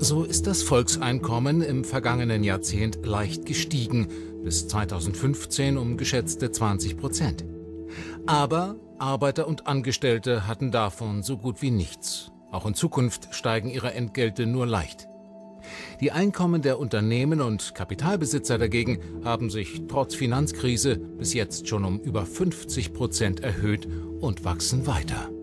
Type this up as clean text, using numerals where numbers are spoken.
So ist das Volkseinkommen im vergangenen Jahrzehnt leicht gestiegen, bis 2015 um geschätzte 20%. Aber Arbeiter und Angestellte hatten davon so gut wie nichts. Auch in Zukunft steigen ihre Entgelte nur leicht. Die Einkommen der Unternehmen und Kapitalbesitzer dagegen haben sich trotz Finanzkrise bis jetzt schon um über 50% erhöht und wachsen weiter.